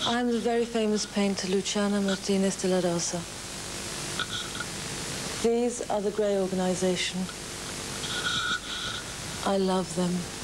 I'm the very famous painter Luciana Martinez de la Rosa. These are the Grey Organization. I love them.